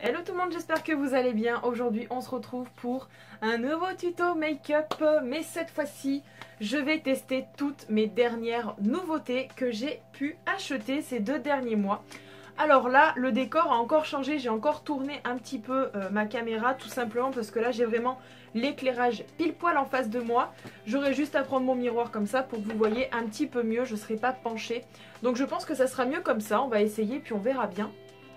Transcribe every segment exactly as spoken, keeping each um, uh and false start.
Hello tout le monde, j'espère que vous allez bien. Aujourd'hui on se retrouve pour un nouveau tuto make-up, mais cette fois-ci je vais tester toutes mes dernières nouveautés que j'ai pu acheter ces deux derniers mois. Alors là le décor a encore changé, j'ai encore tourné un petit peu euh, ma caméra, tout simplement parce que là j'ai vraiment l'éclairage pile poil en face de moi. J'aurai juste à prendre mon miroir comme ça pour que vous voyez un petit peu mieux, je ne serai pas penchée. Donc je pense que ça sera mieux comme ça, on va essayer puis on verra bien.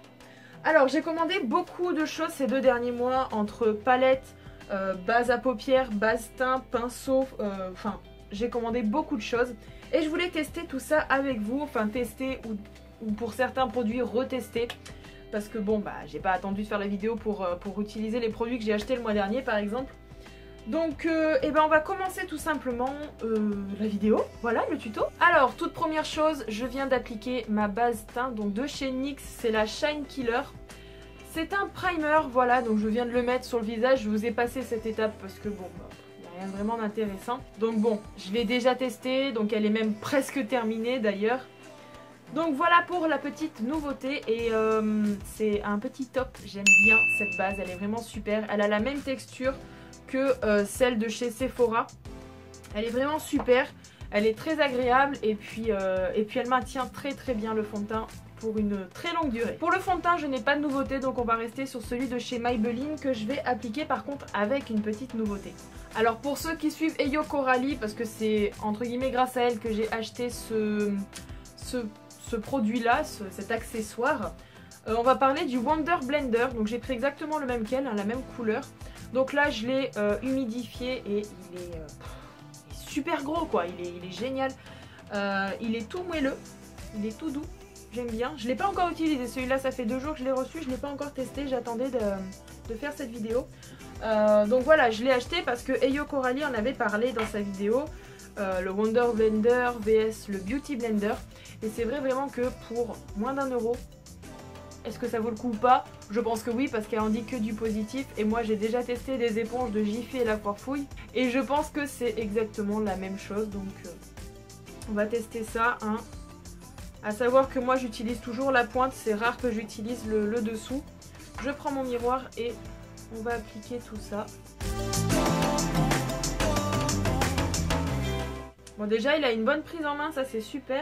Alors j'ai commandé beaucoup de choses ces deux derniers mois, entre palettes, euh, base à paupières, base teint, pinceau, euh, enfin j'ai commandé beaucoup de choses. Et je voulais tester tout ça avec vous, enfin tester ou, ou pour certains produits retester. Parce que bon bah j'ai pas attendu de faire la vidéo pour, euh, pour utiliser les produits que j'ai achetés le mois dernier par exemple. Donc euh, eh ben on va commencer tout simplement euh, la vidéo, voilà le tuto. Alors toute première chose, je viens d'appliquer ma base teint donc de chez N Y X, c'est la Shine Killer. C'est un primer, voilà, donc je viens de le mettre sur le visage, je vous ai passé cette étape parce que bon, il bah, n'y a rien vraiment d'intéressant. Donc bon, je l'ai déjà testé, donc elle est même presque terminée d'ailleurs. Donc voilà pour la petite nouveauté et euh, c'est un petit top, j'aime bien cette base, elle est vraiment super, elle a la même texture que euh, celle de chez Sephora. Elle est vraiment super, elle est très agréable et puis, euh, et puis elle maintient très très bien le fond de teint pour une très longue durée. Pour le fond de teint je n'ai pas de nouveauté, donc on va rester sur celui de chez Maybelline que je vais appliquer par contre avec une petite nouveauté. Alors pour ceux qui suivent Eyo Coralie, parce que c'est entre guillemets grâce à elle que j'ai acheté ce, ce, ce produit là, ce, cet accessoire, euh, on va parler du Wonder Blender. Donc j'ai pris exactement le même qu'elle, hein, la même couleur. Donc là je l'ai euh, humidifié et il est, euh, il est super gros quoi, il est, il est génial. Euh, il est tout moelleux, il est tout doux, j'aime bien. Je ne l'ai pas encore utilisé, celui-là ça fait deux jours que je l'ai reçu, je ne l'ai pas encore testé, j'attendais de, de faire cette vidéo. Euh, donc voilà, je l'ai acheté parce que Eyo Coralie en avait parlé dans sa vidéo, euh, le Wonder Blender vs le Beauty Blender. Et c'est vrai vraiment que pour moins d'un euro, est-ce que ça vaut le coup ou pas? Je pense que oui parce qu'elle en dit que du positif et moi j'ai déjà testé des éponges de Jiffy et la Foire Fouille et je pense que c'est exactement la même chose, donc euh, on va tester ça. Hein. À savoir que moi j'utilise toujours la pointe, c'est rare que j'utilise le, le dessous. Je prends mon miroir et on va appliquer tout ça. Bon déjà il a une bonne prise en main, ça c'est super.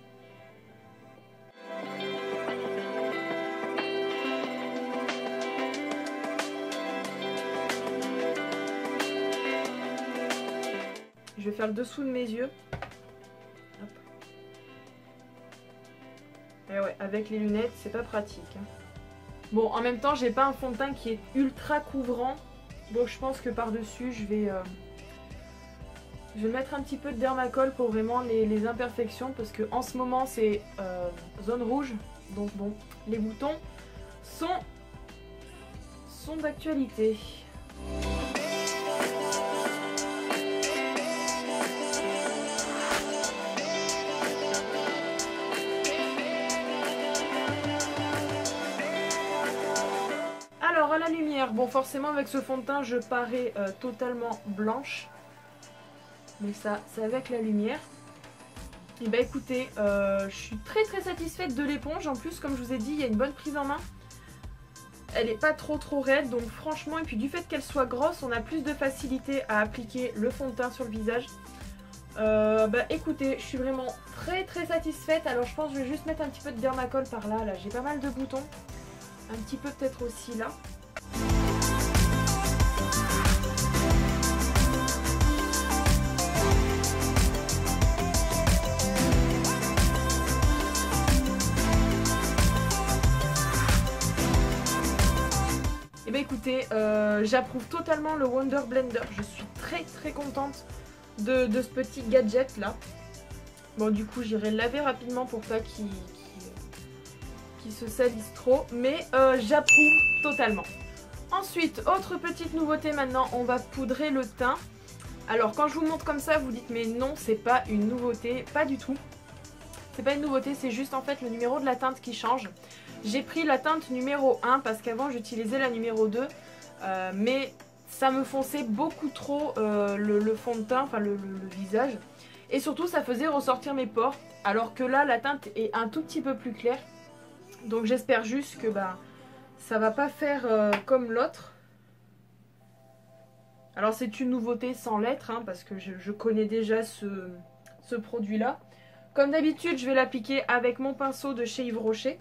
Je vais faire le dessous de mes yeux. Hop. Et ouais, avec les lunettes, c'est pas pratique. Hein. Bon, en même temps, j'ai pas un fond de teint qui est ultra couvrant. Donc je pense que par-dessus, je vais... Euh, je vais mettre un petit peu de dermacol pour vraiment les, les imperfections. Parce que en ce moment, c'est euh, zone rouge. Donc bon, les boutons sont, sont d'actualité. Alors à la lumière, bon forcément avec ce fond de teint je parais euh, totalement blanche. Mais ça c'est avec la lumière. Et bah écoutez, euh, je suis très très satisfaite de l'éponge. En plus comme je vous ai dit il y a une bonne prise en main. Elle n'est pas trop trop raide donc franchement, et puis du fait qu'elle soit grosse on a plus de facilité à appliquer le fond de teint sur le visage. Euh, bah écoutez, je suis vraiment très très satisfaite. Alors je pense que je vais juste mettre un petit peu de dermacol par là, là j'ai pas mal de boutons. Un petit peu peut-être aussi là. Et bien écoutez, euh, j'approuve totalement le Wonder Blender. Je suis très très contente de, de ce petit gadget là. Bon du coup j'irai le laver rapidement pour pas qu'il... qui se salissent trop, mais euh, j'approuve totalement. Ensuite, autre petite nouveauté maintenant, on va poudrer le teint. Alors quand je vous montre comme ça, vous dites mais non, c'est pas une nouveauté, pas du tout. C'est pas une nouveauté, c'est juste en fait le numéro de la teinte qui change. J'ai pris la teinte numéro un parce qu'avant j'utilisais la numéro deux, euh, mais ça me fonçait beaucoup trop euh, le, le fond de teint, enfin le, le, le visage. Et surtout ça faisait ressortir mes pores, alors que là la teinte est un tout petit peu plus claire. Donc j'espère juste que bah, ça va pas faire euh, comme l'autre. Alors c'est une nouveauté sans lettres, hein, parce que je, je connais déjà ce, ce produit-là. Comme d'habitude, je vais l'appliquer avec mon pinceau de chez Yves Rocher.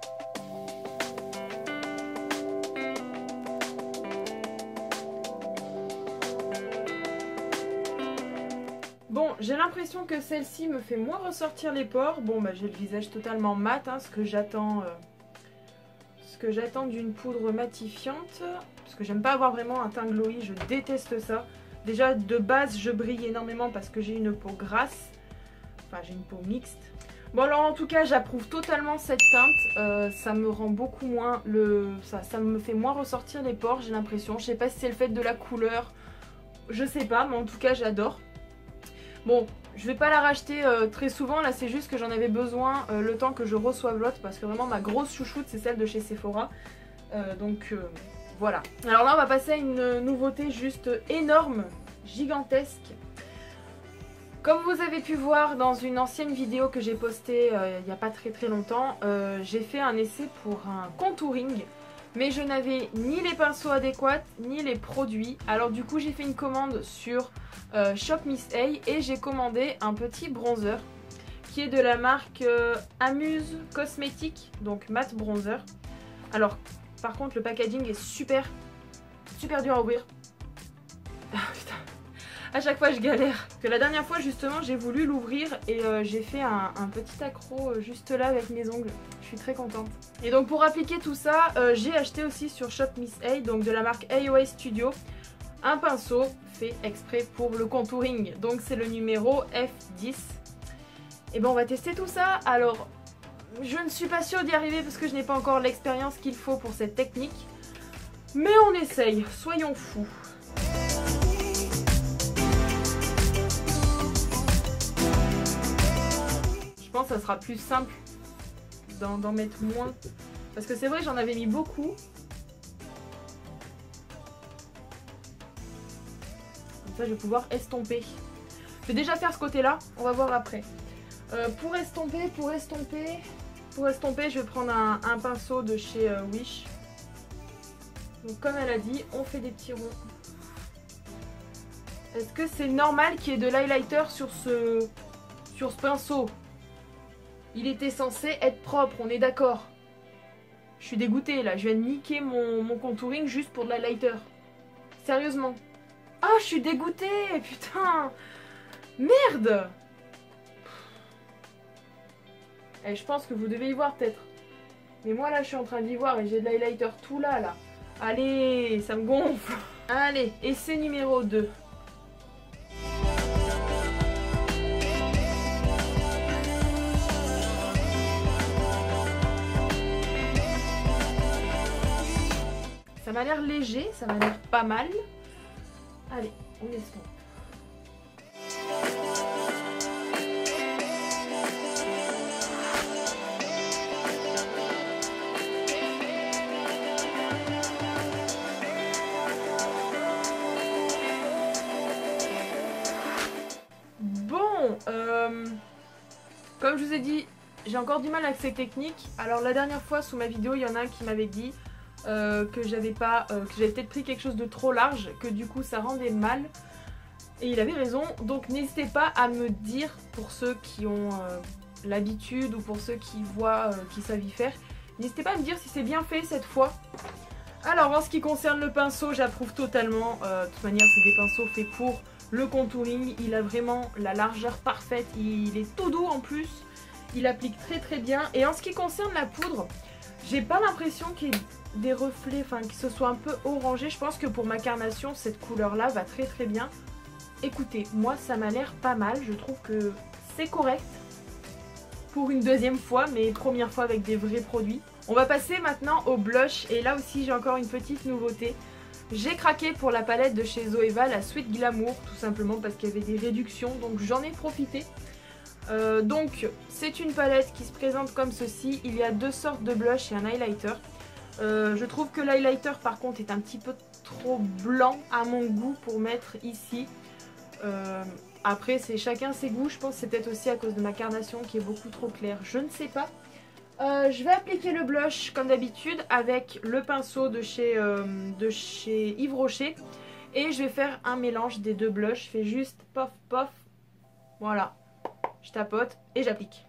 Bon, j'ai l'impression que celle-ci me fait moins ressortir les pores. Bon, bah j'ai le visage totalement mat, hein, ce que j'attends euh, ce que j'attends d'une poudre matifiante. Parce que j'aime pas avoir vraiment un teint glowy, je déteste ça. Déjà, de base, je brille énormément parce que j'ai une peau grasse. Enfin, j'ai une peau mixte. Bon, alors en tout cas, j'approuve totalement cette teinte. Euh, ça me rend beaucoup moins... le ça, ça me fait moins ressortir les pores, j'ai l'impression. Je sais pas si c'est le fait de la couleur. Je sais pas, mais en tout cas, j'adore. Bon, je vais pas la racheter euh, très souvent, là c'est juste que j'en avais besoin euh, le temps que je reçoive l'autre parce que vraiment ma grosse chouchoute c'est celle de chez Sephora. Euh, donc euh, voilà. Alors là on va passer à une nouveauté juste énorme, gigantesque. Comme vous avez pu voir dans une ancienne vidéo que j'ai postée euh, il n'y a pas très très longtemps, euh, j'ai fait un essai pour un contouring. Mais je n'avais ni les pinceaux adéquats, ni les produits. Alors du coup j'ai fait une commande sur euh, Shop Miss A et j'ai commandé un petit bronzer qui est de la marque euh, Amuse Cosmétiques, donc matte bronzer. Alors par contre le packaging est super, super dur à ouvrir. Ah putain, à chaque fois je galère. Parce que la dernière fois justement j'ai voulu l'ouvrir et euh, j'ai fait un, un petit accro euh, juste là avec mes ongles. Je suis très contente. Et donc pour appliquer tout ça, euh, j'ai acheté aussi sur Shop Miss A, donc de la marque A O A Studio, un pinceau fait exprès pour le contouring. Donc c'est le numéro F dix. Et ben on va tester tout ça. Alors je ne suis pas sûre d'y arriver parce que je n'ai pas encore l'expérience qu'il faut pour cette technique. Mais on essaye, soyons fous. Je pense que ça sera plus simple d'en mettre moins. Parce que c'est vrai, j'en avais mis beaucoup. Comme ça, je vais pouvoir estomper. Je vais déjà faire ce côté-là. On va voir après. Euh, pour estomper, pour estomper, pour estomper, je vais prendre un, un pinceau de chez euh, Wish. Donc comme elle a dit, on fait des petits ronds. Est-ce que c'est normal qu'il y ait de l'highlighter sur ce, sur ce pinceau ? Il était censé être propre, on est d'accord. Je suis dégoûtée là, je viens de niquer mon, mon contouring juste pour de l'highlighter. Sérieusement. Ah, oh, je suis dégoûtée, putain. Merde. Et je pense que vous devez y voir peut-être. Mais moi là, je suis en train d'y voir et j'ai de l'highlighter tout là, là. Allez, ça me gonfle. Allez, essai numéro deux. Ça m'a l'air léger, ça m'a l'air pas mal. Allez, on estompe. Bon, euh, comme je vous ai dit, j'ai encore du mal avec ces techniques. Alors la dernière fois sous ma vidéo, il y en a un qui m'avait dit Euh, que j'avais pas, euh, que j'avais peut-être pris quelque chose de trop large, que du coup ça rendait mal. Et il avait raison, donc n'hésitez pas à me dire, pour ceux qui ont euh, l'habitude ou pour ceux qui voient, euh, qui savent y faire, n'hésitez pas à me dire si c'est bien fait cette fois. Alors en ce qui concerne le pinceau, j'approuve totalement, euh, de toute manière c'est des pinceaux faits pour le contouring, il a vraiment la largeur parfaite, il est tout doux en plus, il applique très très bien. Et en ce qui concerne la poudre, j'ai pas l'impression qu'il y ait des reflets, enfin que ce soit un peu orangé. Je pense que pour ma carnation, cette couleur-là va très très bien. Écoutez, moi ça m'a l'air pas mal, je trouve que c'est correct pour une deuxième fois, mais première fois avec des vrais produits. On va passer maintenant au blush et là aussi j'ai encore une petite nouveauté. J'ai craqué pour la palette de chez Zoeva, la Sweet Glamour, tout simplement parce qu'il y avait des réductions, donc j'en ai profité. Euh, donc c'est une palette qui se présente comme ceci, il y a deux sortes de blush et un highlighter. Euh, je trouve que l'highlighter par contre est un petit peu trop blanc à mon goût pour mettre ici. Euh, après c'est chacun ses goûts, je pense que c'est peut-être aussi à cause de ma carnation qui est beaucoup trop claire, je ne sais pas. Euh, je vais appliquer le blush comme d'habitude avec le pinceau de chez, euh, de chez Yves Rocher. Et je vais faire un mélange des deux blushs. Je fais juste pof pof. Voilà. Je tapote et j'applique.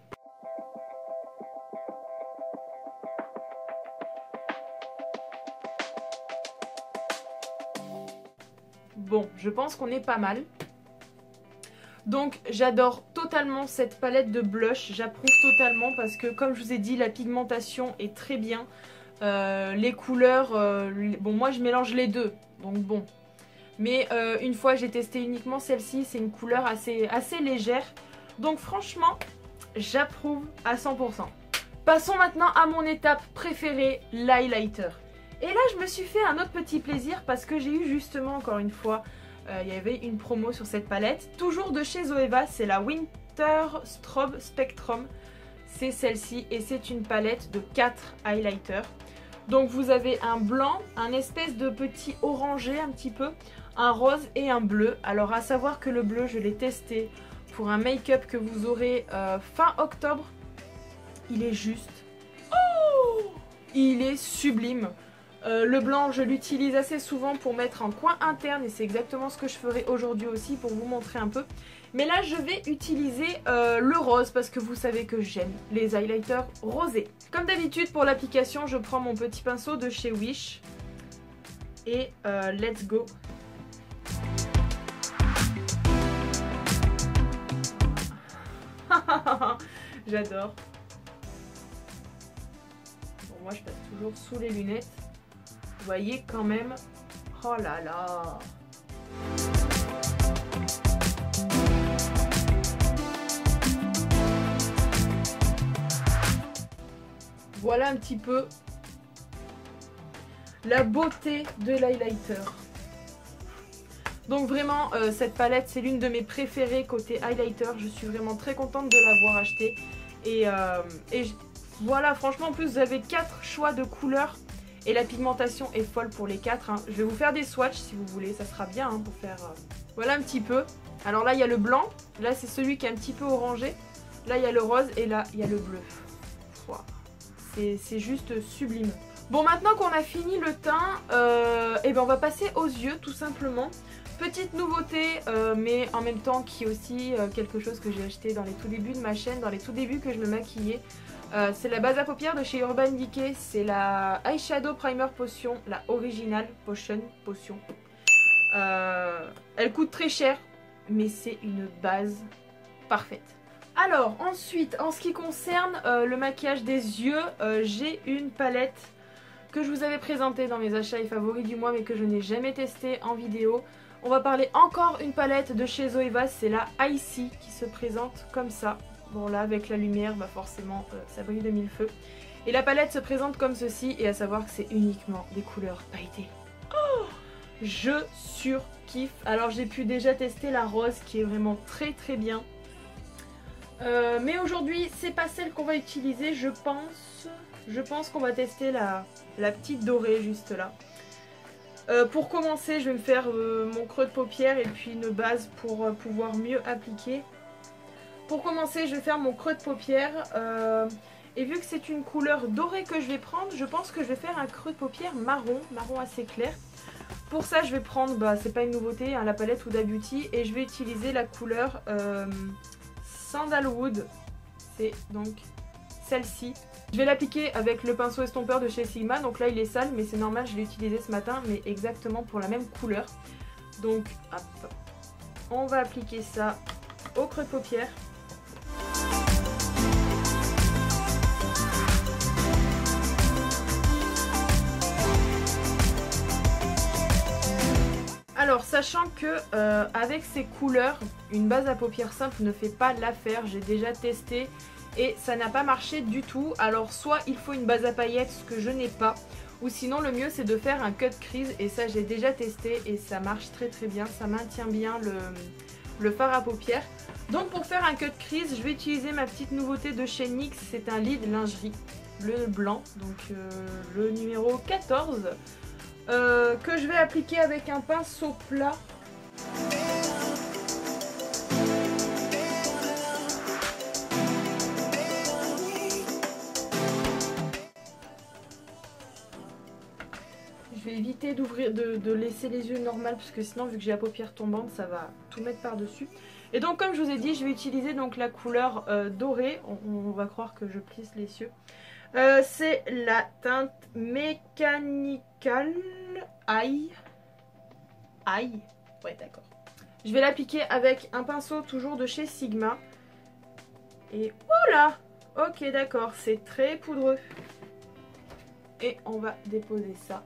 Bon, je pense qu'on est pas mal. Donc j'adore totalement cette palette de blush, j'approuve totalement parce que comme je vous ai dit, la pigmentation est très bien. Euh, les couleurs, euh, bon moi je mélange les deux, donc bon. Mais euh, une fois j'ai testé uniquement celle-ci, c'est une couleur assez, assez légère. Donc franchement, j'approuve à cent pour cent. Passons maintenant à mon étape préférée, l'highlighter. Et là je me suis fait un autre petit plaisir parce que j'ai eu justement encore une fois... Il euh, y avait une promo sur cette palette, toujours de chez Zoeva, c'est la Winter Strobe Spectrum, c'est celle-ci et c'est une palette de quatre highlighters. Donc vous avez un blanc, un espèce de petit orangé un petit peu, un rose et un bleu. Alors à savoir que le bleu je l'ai testé pour un make-up que vous aurez euh, fin octobre, il est juste, oh, il est sublime. Euh, le blanc je l'utilise assez souvent pour mettre en coin interne et c'est exactement ce que je ferai aujourd'hui aussi pour vous montrer un peu. Mais là je vais utiliser euh, le rose parce que vous savez que j'aime les highlighters rosés. Comme d'habitude pour l'application je prends mon petit pinceau de chez Wish et euh, let's go. J'adore. Bon, moi je passe toujours sous les lunettes. Vous voyez quand même, oh là là. Voilà un petit peu la beauté de l'highlighter. Donc vraiment, euh, cette palette, c'est l'une de mes préférées côté highlighter. Je suis vraiment très contente de l'avoir achetée. Et, euh, et voilà, franchement, en plus, vous avez quatre choix de couleurs. Et la pigmentation est folle pour les quatre. Hein. Je vais vous faire des swatchs si vous voulez, ça sera bien hein, pour faire... Euh... Voilà un petit peu. Alors là, il y a le blanc. Là, c'est celui qui est un petit peu orangé. Là, il y a le rose et là, il y a le bleu. Wow. C'est juste sublime. Bon, maintenant qu'on a fini le teint, euh, et ben on va passer aux yeux tout simplement. Petite nouveauté, euh, mais en même temps qui est aussi euh, quelque chose que j'ai acheté dans les tout débuts de ma chaîne, dans les tout débuts que je me maquillais. Euh, c'est la base à paupières de chez Urban Decay, c'est la Eyeshadow Primer Potion, la originale Potion, Potion. Euh, elle coûte très cher, mais c'est une base parfaite. Alors ensuite, en ce qui concerne euh, le maquillage des yeux, euh, j'ai une palette que je vous avais présentée dans mes achats et favoris du mois, mais que je n'ai jamais testée en vidéo. On va parler encore une palette de chez Zoeva, c'est la Icy qui se présente comme ça. Bon là avec la lumière bah forcément euh, ça brille de mille feux. Et la palette se présente comme ceci et à savoir que c'est uniquement des couleurs pailletées. Oh, je surkiffe. Alors j'ai pu déjà tester la rose qui est vraiment très très bien. Euh, mais aujourd'hui c'est pas celle qu'on va utiliser je pense. Je pense qu'on va tester la, la petite dorée juste là. Euh, pour commencer je vais me faire euh, mon creux de paupière et puis une base pour euh, pouvoir mieux appliquer. Pour commencer, je vais faire mon creux de paupière euh, et vu que c'est une couleur dorée que je vais prendre, je pense que je vais faire un creux de paupière marron, marron assez clair. Pour ça, je vais prendre, bah, c'est pas une nouveauté, hein, la palette Huda Beauty et je vais utiliser la couleur euh, Sandalwood. C'est donc celle-ci. Je vais l'appliquer avec le pinceau estompeur de chez Sigma, donc là il est sale, mais c'est normal, je l'ai utilisé ce matin, mais exactement pour la même couleur. Donc, hop, on va appliquer ça au creux de paupière. Alors sachant que euh, avec ces couleurs, une base à paupières simple ne fait pas l'affaire, j'ai déjà testé et ça n'a pas marché du tout. Alors soit il faut une base à paillettes, ce que je n'ai pas, ou sinon le mieux c'est de faire un cut crease et ça j'ai déjà testé et ça marche très très bien, ça maintient bien le, le fard à paupières. Donc pour faire un cut crease, je vais utiliser ma petite nouveauté de chez N Y X, c'est un lead lingerie, le blanc, donc euh, le numéro quatorze. Euh, que je vais appliquer avec un pinceau plat. vais éviter d'ouvrir, de, de laisser les yeux normaux parce que sinon vu que j'ai la paupière tombante ça va tout mettre par dessus. Et donc comme je vous ai dit je vais utiliser donc la couleur euh, dorée, on, on va croire que je plisse les yeux. Euh, c'est la teinte Mechanical Eye. Eye. Ouais d'accord. Je vais l'appliquer avec un pinceau toujours de chez Sigma. Et voilà. Ok d'accord, c'est très poudreux. Et on va déposer ça.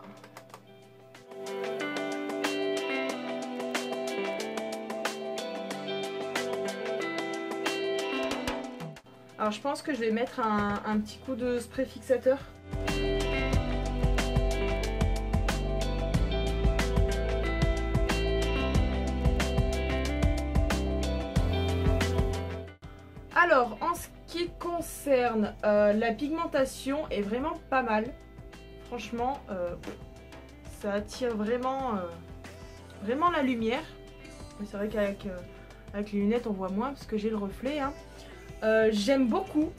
Alors je pense que je vais mettre un, un petit coup de spray fixateur. Alors en ce qui concerne euh, la pigmentation est vraiment pas mal. Franchement euh, ça attire vraiment, euh, vraiment la lumière. C'est vrai qu'avec euh, avec les lunettes on voit moins parce que j'ai le reflet hein. Euh, j'aime beaucoup.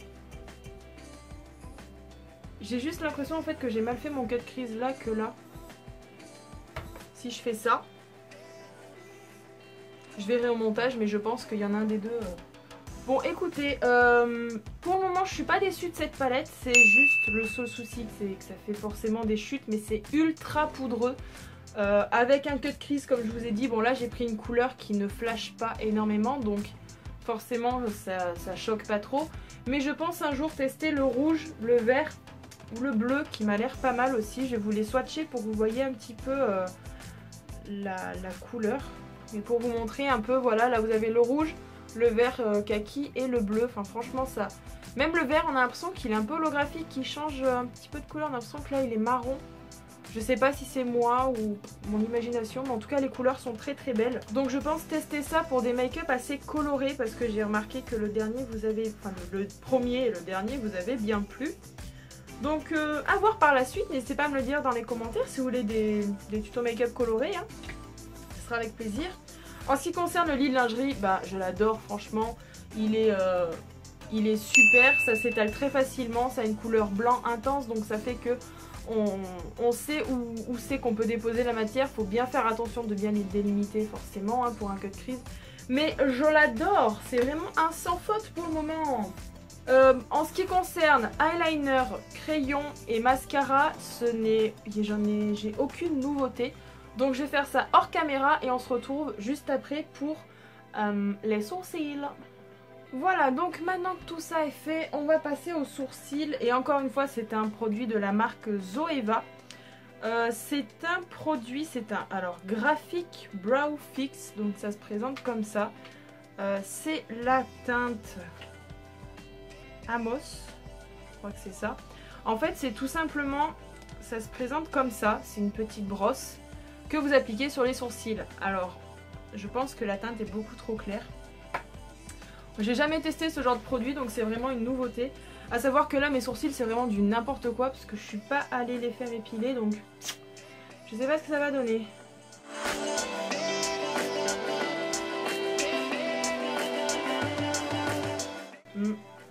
J'ai juste l'impression en fait que j'ai mal fait mon cut crease là que là. Si je fais ça, je verrai au montage, mais je pense qu'il y en a un des deux. Euh... Bon, écoutez, euh, pour le moment, je suis pas déçue de cette palette. C'est juste le seul souci, c'est que ça fait forcément des chutes, mais c'est ultra poudreux. Euh, avec un cut crease, comme je vous ai dit, bon là j'ai pris une couleur qui ne flash pas énormément, donc forcément ça, ça choque pas trop. Mais je pense un jour tester le rouge, le vert ou le bleu qui m'a l'air pas mal aussi. Je vais vous les swatcher pour que vous voyez un petit peu euh, la, la couleur. Et pour vous montrer un peu, voilà, là vous avez le rouge, le vert euh, kaki et le bleu. Enfin franchement ça... Même le vert on a l'impression qu'il est un peu holographique, qu'il change un petit peu de couleur. On a l'impression que là il est marron. Je sais pas si c'est moi ou mon imagination, mais en tout cas les couleurs sont très très belles. Donc je pense tester ça pour des make-up assez colorés parce que j'ai remarqué que le dernier vous avez, enfin le premier et le dernier vous avez bien plu. Donc euh, à voir par la suite, n'hésitez pas à me le dire dans les commentaires si vous voulez des, des tutos make-up colorés, hein. Ce sera avec plaisir. En ce qui concerne le lit de lingerie, bah je l'adore franchement, il est... Euh, il est super, ça s'étale très facilement, ça a une couleur blanc intense donc ça fait que On, on sait où, où c'est qu'on peut déposer la matière. Faut bien faire attention de bien les délimiter forcément hein, pour un cut crease. Mais je l'adore, c'est vraiment un sans faute pour le moment. Euh, en ce qui concerne eyeliner, crayon et mascara, ce n'est, j'en ai, j'ai aucune nouveauté. Donc je vais faire ça hors caméra et on se retrouve juste après pour euh, les sourcils. Voilà, donc maintenant que tout ça est fait, on va passer aux sourcils. Et encore une fois, c'est un produit de la marque Zoeva. Euh, c'est un produit, c'est un alors graphique brow fix, donc ça se présente comme ça. Euh, c'est la teinte Amos, je crois que c'est ça. En fait, c'est tout simplement, ça se présente comme ça. C'est une petite brosse que vous appliquez sur les sourcils. Alors, je pense que la teinte est beaucoup trop claire. J'ai jamais testé ce genre de produit donc c'est vraiment une nouveauté. A savoir que là mes sourcils c'est vraiment du n'importe quoi parce que je suis pas allée les faire épiler donc je sais pas ce que ça va donner. Mm.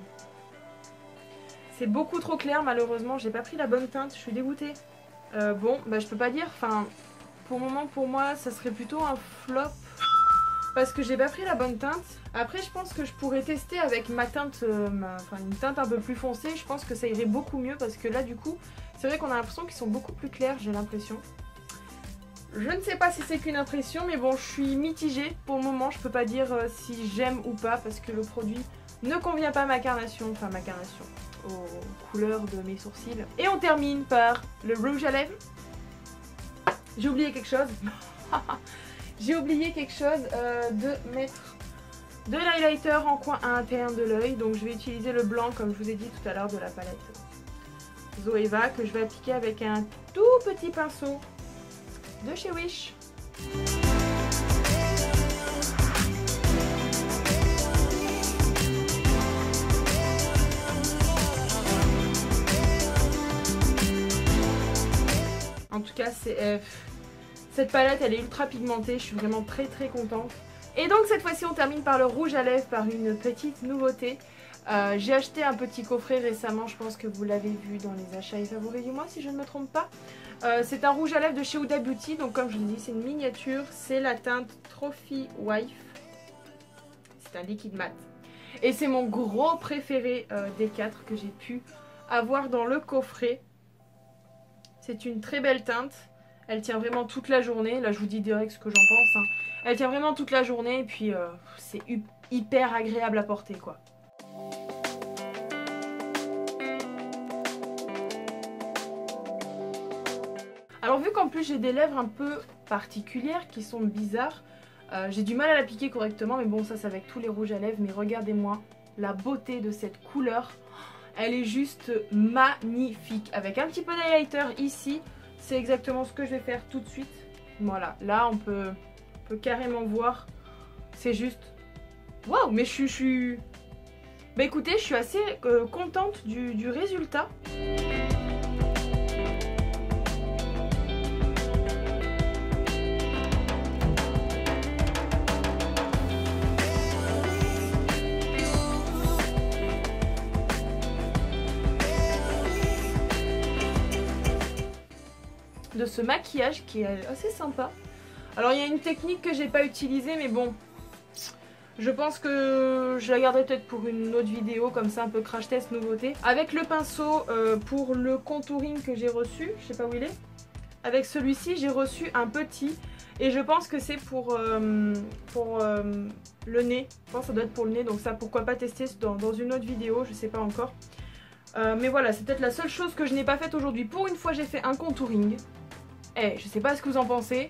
C'est beaucoup trop clair malheureusement, j'ai pas pris la bonne teinte, je suis dégoûtée. Euh, bon bah je peux pas dire, enfin pour le moment pour moi ça serait plutôt un flop. Parce que j'ai pas pris la bonne teinte. Après je pense que je pourrais tester avec ma teinte, euh, ma, enfin une teinte un peu plus foncée. Je pense que ça irait beaucoup mieux parce que là du coup c'est vrai qu'on a l'impression qu'ils sont beaucoup plus clairs, j'ai l'impression. Je ne sais pas si c'est qu'une impression mais bon je suis mitigée pour le moment. Je peux pas dire euh, si j'aime ou pas parce que le produit ne convient pas à ma carnation, enfin ma carnation, aux couleurs de mes sourcils. Et on termine par le rouge à lèvres. J'ai oublié quelque chose. J'ai oublié quelque chose euh, de mettre de l'highlighter en coin à l'intérieur de l'œil. Donc je vais utiliser le blanc comme je vous ai dit tout à l'heure de la palette Zoeva que je vais appliquer avec un tout petit pinceau de chez Wish. En tout cas c'est... Euh, cette palette elle est ultra pigmentée, je suis vraiment très très contente. Et donc cette fois-ci on termine par le rouge à lèvres, par une petite nouveauté. Euh, j'ai acheté un petit coffret récemment, je pense que vous l'avez vu dans les achats et favoris du mois si je ne me trompe pas. Euh, c'est un rouge à lèvres de chez Huda Beauty, donc comme je vous l'ai dit c'est une miniature, c'est la teinte Trophy Wife. C'est un liquide mat. Et c'est mon gros préféré euh, des quatre que j'ai pu avoir dans le coffret. C'est une très belle teinte. Elle tient vraiment toute la journée. Là je vous dis direct ce que j'en pense. Hein. Elle tient vraiment toute la journée et puis euh, c'est hyper agréable à porter quoi. Alors vu qu'en plus j'ai des lèvres un peu particulières qui sont bizarres, euh, j'ai du mal à l'appliquer correctement, mais bon ça c'est avec tous les rouges à lèvres, mais regardez-moi la beauté de cette couleur, elle est juste magnifique. Avec un petit peu d'highlighter ici, c'est exactement ce que je vais faire tout de suite. Voilà, là on peut, on peut carrément voir, c'est juste waouh, mais je suis... Je suis... Bah écoutez, je suis assez euh, contente du, du résultat. De ce maquillage qui est assez sympa. Alors il y a une technique que j'ai pas utilisée, mais bon, je pense que je la garderai peut-être pour une autre vidéo comme ça, un peu crash test nouveauté. Avec le pinceau euh, pour le contouring que j'ai reçu, je sais pas où il est. Avec celui-ci j'ai reçu un petit et je pense que c'est pour, euh, pour euh, le nez. Je pense que ça doit être pour le nez, donc ça pourquoi pas tester dans, dans une autre vidéo, je sais pas encore. Euh, mais voilà, c'est peut-être la seule chose que je n'ai pas faite aujourd'hui. Pour une fois j'ai fait un contouring. Eh, je sais pas ce que vous en pensez.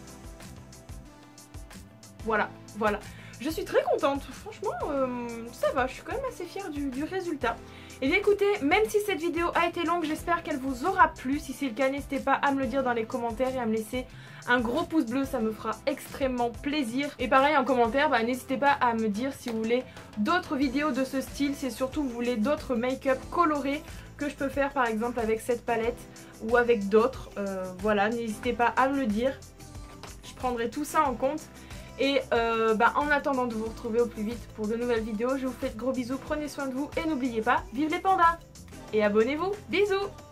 Voilà, voilà. Je suis très contente. Franchement, euh, ça va. Je suis quand même assez fière du, du résultat. Et bien écoutez, même si cette vidéo a été longue, j'espère qu'elle vous aura plu. Si c'est le cas, n'hésitez pas à me le dire dans les commentaires et à me laisser un gros pouce bleu. Ça me fera extrêmement plaisir. Et pareil, en commentaire, bah, n'hésitez pas à me dire si vous voulez d'autres vidéos de ce style. Si surtout vous voulez d'autres make-up colorés que je peux faire par exemple avec cette palette ou avec d'autres. Euh, voilà, n'hésitez pas à me le dire. Je prendrai tout ça en compte. Et euh, bah, en attendant de vous retrouver au plus vite pour de nouvelles vidéos, je vous fais de gros bisous, prenez soin de vous et n'oubliez pas, vive les pandas! Et abonnez-vous, bisous!